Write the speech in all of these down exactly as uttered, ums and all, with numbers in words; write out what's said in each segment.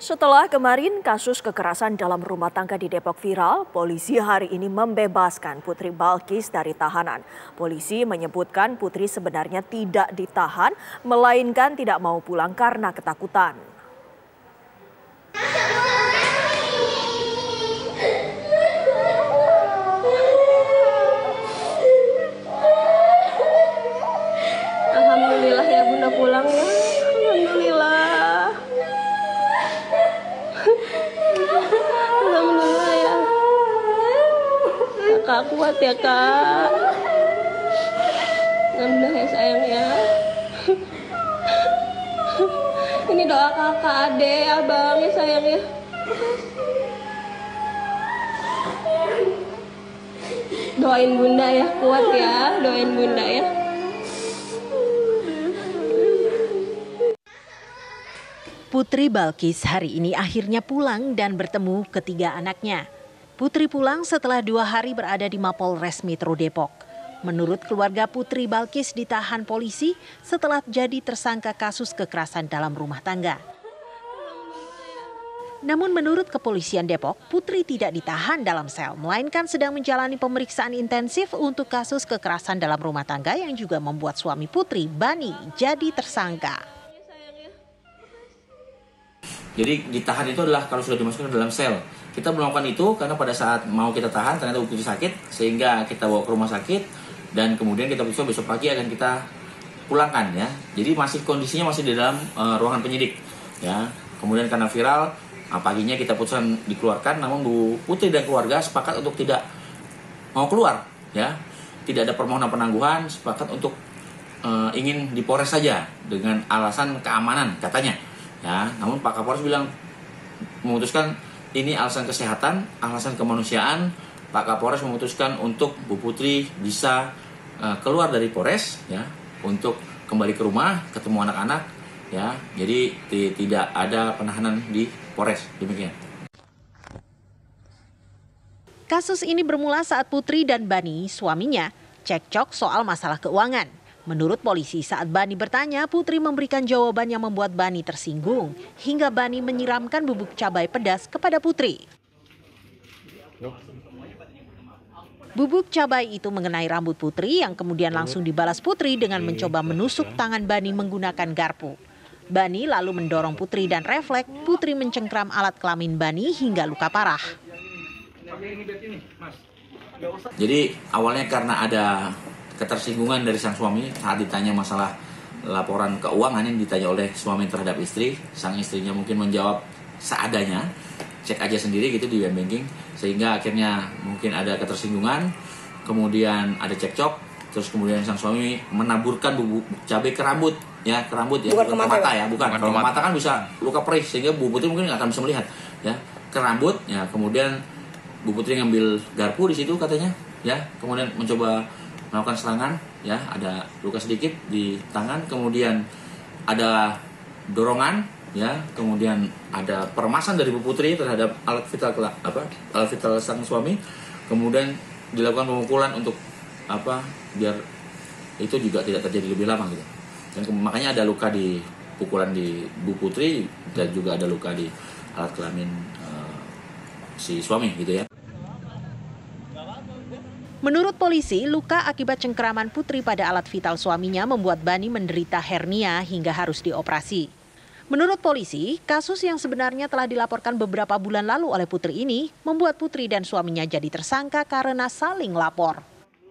Setelah kemarin kasus kekerasan dalam rumah tangga di Depok viral, polisi hari ini membebaskan Putri Balkis dari tahanan. Polisi menyebutkan Putri sebenarnya tidak ditahan, melainkan tidak mau pulang karena ketakutan. Alhamdulillah ya Bunda pulang ya. Alhamdulillah. Alhamdulillah ya. Kakak kuat ya kak. Alhamdulillah ya sayang ya. Ini doa kakak, adek, abang ya sayang ya. Doain Bunda ya, kuat ya. Doain Bunda ya. Putri Balkis hari ini akhirnya pulang dan bertemu ketiga anaknya. Putri pulang setelah dua hari berada di Mapolres Metro Depok. Menurut keluarga, Putri Balkis ditahan polisi setelah jadi tersangka kasus kekerasan dalam rumah tangga. Namun menurut Kepolisian Depok, Putri tidak ditahan dalam sel, melainkan sedang menjalani pemeriksaan intensif untuk kasus kekerasan dalam rumah tangga yang juga membuat suami Putri, Bani, jadi tersangka. Jadi ditahan itu adalah kalau sudah dimasukkan ke dalam sel. Kita melakukan itu karena pada saat mau kita tahan ternyata Putri sakit, sehingga kita bawa ke rumah sakit dan kemudian kita besok besok pagi akan kita pulangkan ya. Jadi masih kondisinya masih di dalam uh, ruangan penyidik ya. Kemudian karena viral, nah, paginya kita putuskan dikeluarkan, namun Bu Putri dan keluarga sepakat untuk tidak mau keluar ya. Tidak ada permohonan penangguhan, sepakat untuk uh, ingin di Polres saja dengan alasan keamanan katanya. Ya, namun Pak Kapolres bilang memutuskan ini alasan kesehatan, alasan kemanusiaan. Pak Kapolres memutuskan untuk Bu Putri bisa uh, keluar dari Polres ya, untuk kembali ke rumah, ketemu anak-anak ya. Jadi tidak ada penahanan di Polres, demikian. Kasus ini bermula saat Putri dan Bani, suaminya, cekcok soal masalah keuangan. Menurut polisi, saat Bani bertanya, Putri memberikan jawaban yang membuat Bani tersinggung, hingga Bani menyiramkan bubuk cabai pedas kepada Putri. Bubuk cabai itu mengenai rambut Putri yang kemudian langsung dibalas Putri dengan mencoba menusuk tangan Bani menggunakan garpu. Bani lalu mendorong Putri dan refleks, Putri mencengkram alat kelamin Bani hingga luka parah. Jadi awalnya karena ada ketersinggungan dari sang suami saat ditanya masalah laporan keuangan yang ditanya oleh suami terhadap istri. Sang istrinya mungkin menjawab seadanya, cek aja sendiri gitu di web banking, sehingga akhirnya mungkin ada ketersinggungan, kemudian ada cekcok, terus kemudian sang suami menaburkan bubuk cabai ke rambut ya, ke rambut ya, bukan ke mata, mata ya, bukan. bukan Kalau mata kan bisa luka perih sehingga Bu Putri mungkin nggak akan bisa melihat ya, ke rambut ya. Kemudian Bu Putri ngambil garpu di situ katanya ya, kemudian mencoba melakukan serangan ya, ada luka sedikit di tangan, kemudian ada dorongan ya, kemudian ada peremasan dari Bu Putri terhadap alat vital apa alat vital sang suami, kemudian dilakukan pemukulan untuk apa biar itu juga tidak terjadi lebih lama gitu. Dan makanya ada luka di pukulan di Bu Putri dan juga ada luka di alat kelamin uh, si suami gitu ya. Menurut polisi, luka akibat cengkeraman Putri pada alat vital suaminya membuat Bani menderita hernia hingga harus dioperasi. Menurut polisi, kasus yang sebenarnya telah dilaporkan beberapa bulan lalu oleh Putri ini membuat Putri dan suaminya jadi tersangka karena saling lapor.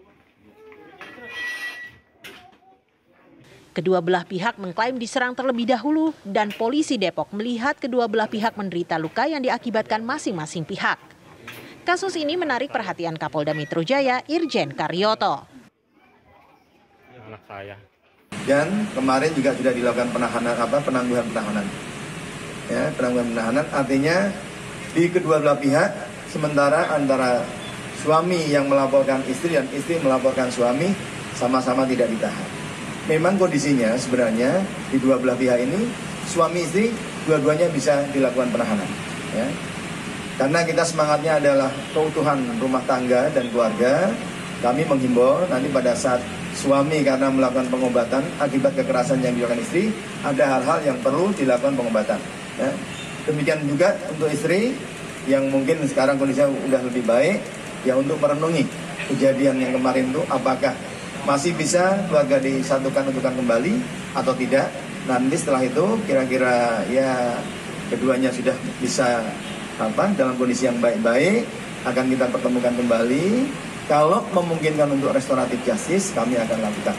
Kedua belah pihak mengklaim diserang terlebih dahulu dan polisi Depok melihat kedua belah pihak menderita luka yang diakibatkan masing-masing pihak. Kasus ini menarik perhatian Kapolda Metro Jaya, Irjen Karyoto. Anak saya. Dan kemarin juga sudah dilakukan penahanan apa penangguhan penahanan. Ya, penangguhan penahanan artinya di kedua belah pihak, sementara antara suami yang melaporkan istri dan istri melaporkan suami sama-sama tidak ditahan. Memang kondisinya sebenarnya di dua belah pihak ini suami istri dua-duanya bisa dilakukan penahanan. Ya. Karena kita semangatnya adalah keutuhan rumah tangga dan keluarga, kami menghimbau nanti pada saat suami karena melakukan pengobatan akibat kekerasan yang dilakukan istri, ada hal-hal yang perlu dilakukan pengobatan. Ya. Demikian juga untuk istri yang mungkin sekarang kondisinya udah lebih baik, ya untuk merenungi kejadian yang kemarin itu apakah masih bisa keluarga disatukan untukkan kembali atau tidak. Nanti setelah itu kira-kira ya keduanya sudah bisa apa dalam kondisi yang baik-baik, akan kita pertemukan kembali. Kalau memungkinkan untuk restoratif justice, kami akan lakukan.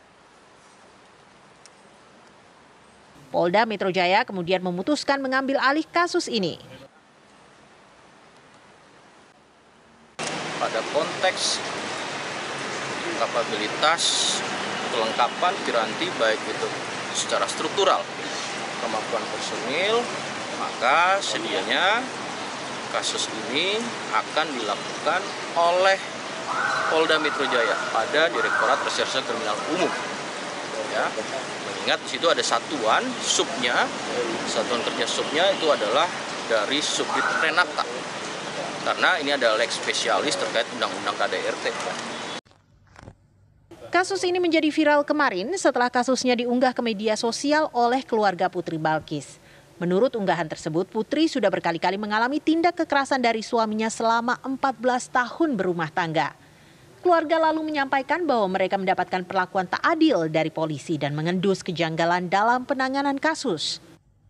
Polda Metro Jaya kemudian memutuskan mengambil alih kasus ini. Pada konteks kapabilitas, kelengkapan piranti baik itu secara struktural, kemampuan personil, maka sedianya kasus ini akan dilakukan oleh Polda Metro Jaya pada Direktorat Reserse Kriminal Umum. Ya, mengingat di situ ada satuan subnya, satuan kerja subnya itu adalah dari Subdit Renata, karena ini adalah lex spesialis terkait undang-undang K D R T. Kasus ini menjadi viral kemarin setelah kasusnya diunggah ke media sosial oleh keluarga Putri Balkis. Menurut unggahan tersebut, Putri sudah berkali-kali mengalami tindak kekerasan dari suaminya selama empat belas tahun berumah tangga. Keluarga lalu menyampaikan bahwa mereka mendapatkan perlakuan tak adil dari polisi dan mengendus kejanggalan dalam penanganan kasus.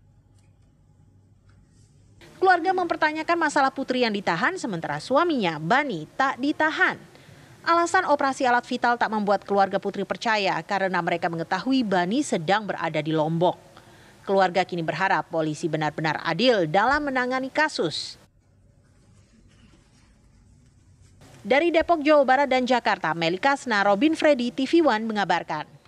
Keluarga mempertanyakan masalah Putri yang ditahan sementara suaminya, Bani, tak ditahan. Alasan operasi alat vital tak membuat keluarga Putri percaya karena mereka mengetahui Bani sedang berada di Lombok. Keluarga kini berharap polisi benar-benar adil dalam menangani kasus. Dari Depok, Jawa Barat dan Jakarta, Melika Sna, Robin Freddy, T V One mengabarkan.